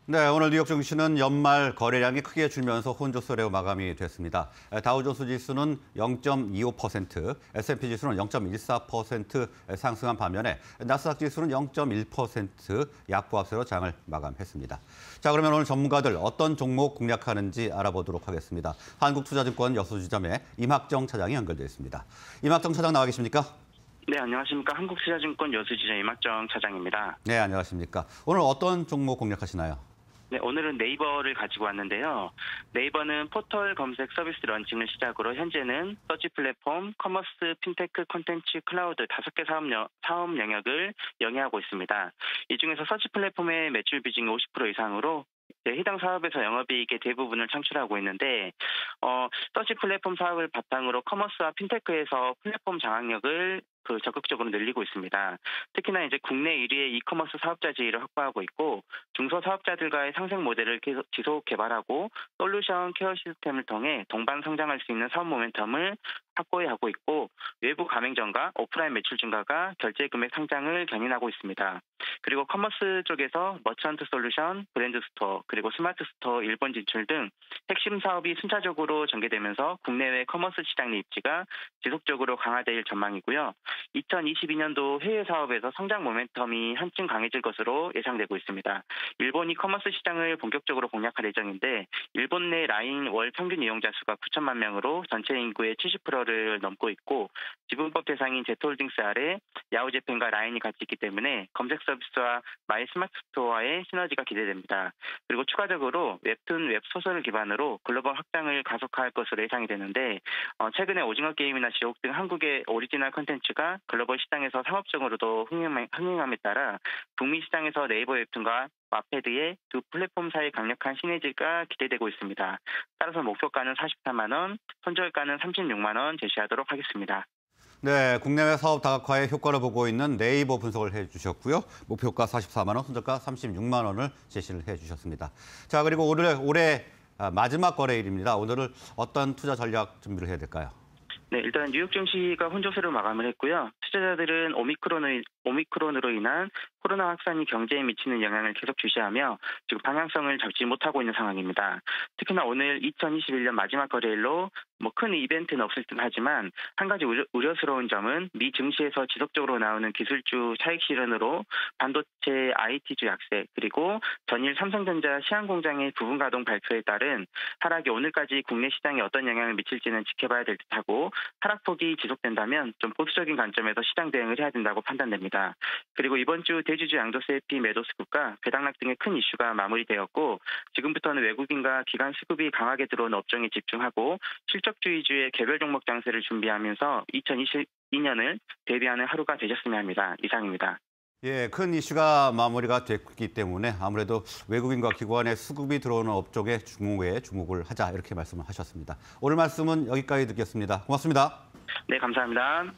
네, 오늘 뉴욕 증시는 연말 거래량이 크게 줄면서 혼조세로 마감이 됐습니다. 다우존스 지수는 0.25%, S&P 지수는 0.14% 상승한 반면에 나스닥 지수는 0.1% 약보합세로 장을 마감했습니다. 자, 그러면 오늘 전문가들 어떤 종목 공략하는지 알아보도록 하겠습니다. 한국투자증권 여수지점의 임학정 차장이 연결되어 있습니다. 임학정 차장 나와 계십니까? 네, 안녕하십니까. 한국투자증권 여수지점 임학정 차장입니다. 네, 안녕하십니까. 오늘 어떤 종목 공략하시나요? 네, 오늘은 네이버를 가지고 왔는데요. 네이버는 포털 검색 서비스 런칭을 시작으로 현재는 서치 플랫폼, 커머스, 핀테크, 콘텐츠, 클라우드 5개 사업 영역을 영위하고 있습니다. 이 중에서 서치 플랫폼의 매출 비중이 50% 이상으로 해당 사업에서 영업이익의 대부분을 창출하고 있는데, 서치 플랫폼 사업을 바탕으로 커머스와 핀테크에서 플랫폼 장악력을 적극적으로 늘리고 있습니다. 특히나 이제 국내 1위의 이커머스 사업자 지위를 확보하고 있고, 중소사업자들과의 상생 모델을 지속 개발하고 솔루션 케어 시스템을 통해 동반 성장할 수 있는 사업 모멘텀을 확보해 하고 있고, 외부 가맹점과 오프라인 매출 증가가 결제 금액 상장을 견인하고 있습니다. 그리고 커머스 쪽에서 머천트 솔루션, 브랜드 스토어, 그리고 스마트 스토어 일본 진출 등 핵심 사업이 순차적으로 전개되면서 국내외 커머스 시장 내 입지가 지속적으로 강화될 전망이고요. 2022년도 해외 사업에서 성장 모멘텀이 한층 강해질 것으로 예상되고 있습니다. 일본 이커머스 시장을 본격적으로 공략할 예정인데, 일본 내 라인 월 평균 이용자 수가 9천만 명으로 전체 인구의 70%를 넘고 있고, 지분법 대상인 제트홀딩스 아래 야후재팬과 라인이 같이 있기 때문에 검색 서비스와 마이 스마트 스토어와의 시너지가 기대됩니다. 그리고 추가적으로 웹툰, 웹소설을 기반으로 글로벌 확장을 가속화할 것으로 예상이 되는데, 최근에 오징어 게임이나 지옥 등 한국의 오리지널 콘텐츠가 글로벌 시장에서 상업적으로도 흥행함에 따라 북미 시장에서 네이버 웹툰과 와패드의 두 플랫폼 사이의 강력한 시너지가 기대되고 있습니다. 따라서 목표가는 43만 원, 손절가는 36만 원 제시하도록 하겠습니다. 네, 국내외 사업 다각화에 효과를 보고 있는 네이버 분석을 해주셨고요. 목표가 44만 원, 손절가 36만 원을 제시를 해주셨습니다. 자, 그리고 올해 마지막 거래일입니다. 오늘은 어떤 투자 전략 준비를 해야 될까요? 네, 일단 뉴욕 증시가 혼조세로 마감을 했고요. 투자자들은 오미크론으로 인한 코로나 확산이 경제에 미치는 영향을 계속 주시하며 지금 방향성을 잡지 못하고 있는 상황입니다. 특히나 오늘 2021년 마지막 거래일로 큰 이벤트는 없을 듯 하지만 한 가지 우려스러운 점은 미 증시에서 지속적으로 나오는 기술주 차익 실현으로 반도체 IT주 약세, 그리고 전일 삼성전자 시안공장의 부분 가동 발표에 따른 하락이 오늘까지 국내 시장에 어떤 영향을 미칠지는 지켜봐야 될 듯하고, 하락폭이 지속된다면 좀 보수적인 관점에서 시장 대응을 해야 된다고 판단됩니다. 그리고 이번 주 대주주 양도세 매도수급과 배당락 등의 큰 이슈가 마무리되었고, 지금부터는 외국인과 기관 수급이 강하게 들어온 업종에 집중하고 실적주의주의 개별 종목 장세를 준비하면서 2022년을 대비하는 하루가 되셨으면 합니다. 이상입니다. 예, 큰 이슈가 마무리가 됐기 때문에 아무래도 외국인과 기관의 수급이 들어오는 업종에 주목을 하자 이렇게 말씀을 하셨습니다. 오늘 말씀은 여기까지 듣겠습니다. 고맙습니다. 네, 감사합니다.